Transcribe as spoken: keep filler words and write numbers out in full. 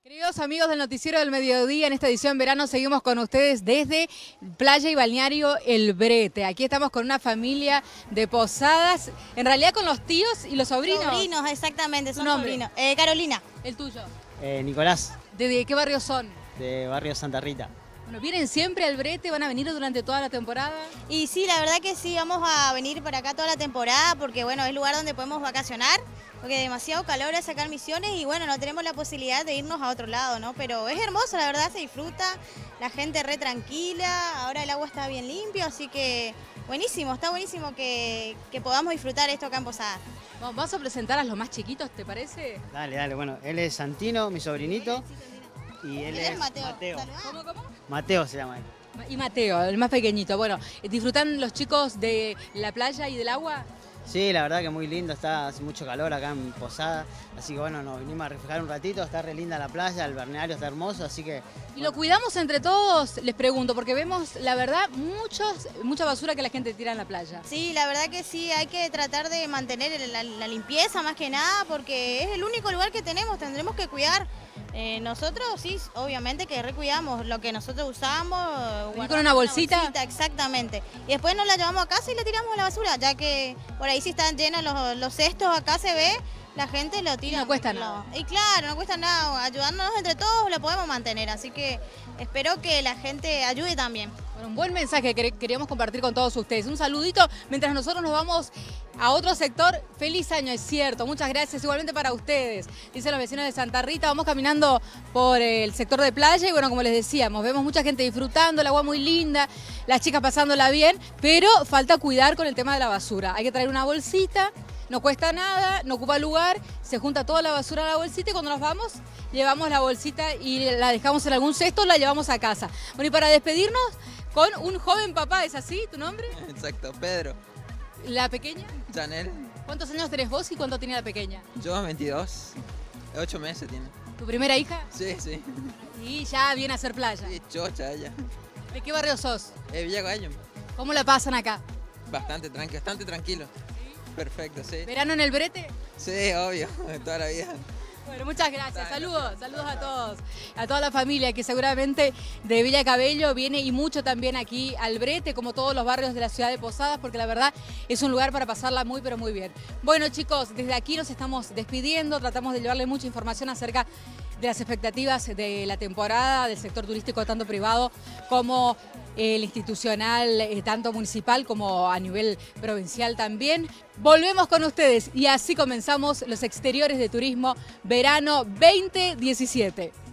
Queridos amigos del Noticiero del Mediodía, en esta edición verano seguimos con ustedes desde Playa y Balneario El Brete. Aquí estamos con una familia de Posadas, en realidad con los tíos y los sobrinos. Sobrinos, exactamente, son nombre? sobrinos. Eh, Carolina. ¿El tuyo? Eh, Nicolás, ¿De qué barrio son? de Barrio Santa Rita. Bueno, ¿vienen siempre al Brete? ¿Van a venir durante toda la temporada? Y sí, la verdad que sí, vamos a venir para acá toda la temporada porque bueno, es lugar donde podemos vacacionar, porque demasiado calor es sacar Misiones y bueno, no tenemos la posibilidad de irnos a otro lado, ¿no? Pero es hermoso, la verdad, se disfruta, la gente re tranquila, ahora el agua está bien limpio, así que buenísimo, está buenísimo que, que podamos disfrutar esto acá en Posadas. Vamos, ¿vas a presentar a los más chiquitos, te parece? Dale, dale, bueno, él es Santino, mi sobrinito, y él Él es es Mateo. Mateo. Saludá. ¿Cómo, cómo? Mateo se llama él. Y Mateo, el más pequeñito. Bueno, ¿disfrutan los chicos de la playa y del agua? Sí, la verdad que muy lindo, está hace mucho calor acá en Posada, así que bueno, nos vinimos a refrescar un ratito, está re linda la playa, el balneario está hermoso, así que... ¿Y lo cuidamos entre todos? Les pregunto, porque vemos, la verdad, muchos, mucha basura que la gente tira en la playa. Sí, la verdad que sí, hay que tratar de mantener la, la limpieza más que nada porque es el único lugar que tenemos, tendremos que cuidar. Eh, nosotros sí, obviamente que recuidamos lo que nosotros usamos. ¿Y con una bolsita? Exactamente. Y después nos la llevamos a casa y la tiramos a la basura, ya que por ahí si están llenos los, los cestos, acá se ve, la gente lo tira. Y no cuesta por nada. lado. Y claro, no cuesta nada, ayudándonos entre todos lo podemos mantener, así que espero que la gente ayude también. Bueno, un buen mensaje que queríamos compartir con todos ustedes. Un saludito mientras nosotros nos vamos a otro sector. Feliz año, es cierto. Muchas gracias. Igualmente para ustedes. Dicen los vecinos de Santa Rita. Vamos caminando por el sector de playa y bueno, como les decíamos, vemos mucha gente disfrutando, el agua muy linda, las chicas pasándola bien, pero falta cuidar con el tema de la basura. Hay que traer una bolsita, no cuesta nada, no ocupa lugar, se junta toda la basura en la bolsita y cuando nos vamos llevamos la bolsita y la dejamos en algún cesto, la llevamos a casa. Bueno, y para despedirnos con un joven papá, ¿es así tu nombre? Exacto, Pedro. ¿La pequeña? Chanel, ¿Cuántos años tenés vos y cuánto tiene la pequeña? yo veintidós, ocho meses tiene. ¿Tu primera hija? Sí, sí, Y ya viene a hacer playa. sí, chocha ella. ¿De qué barrio sos? Eh, Villa Gallo, ¿Cómo la pasan acá? bastante tranquilo, bastante tranquilo. Perfecto, sí. ¿Verano en el Brete? Sí, obvio, toda la vida. Bueno, muchas gracias. Saludos, saludos a todos, a toda la familia que seguramente de Villa Cabello viene y mucho también aquí al Brete, como todos los barrios de la ciudad de Posadas, porque la verdad es un lugar para pasarla muy, pero muy bien. Bueno, chicos, desde aquí nos estamos despidiendo, tratamos de llevarle mucha información acerca de las expectativas de la temporada del sector turístico, tanto privado como el institucional, eh, tanto municipal como a nivel provincial también. Volvemos con ustedes y así comenzamos los exteriores de turismo verano veinte diecisiete.